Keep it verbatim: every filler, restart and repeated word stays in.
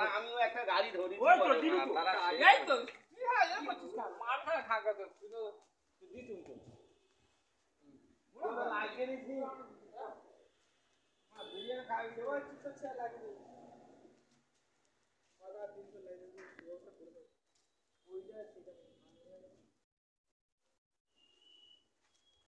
আমিও একটা গাড়ি ধরি ওই তো দিবি তো এই তো হ্যাঁ এ করছিস না মার খা খা তো তুই দি তুই তো বড় লাগে নি দি হ্যাঁ বিরিয়ানি খাই দেবো তো ছে লাগে নি বাবা তিনশো লাগে নি ওটা করে ওই যা সেটা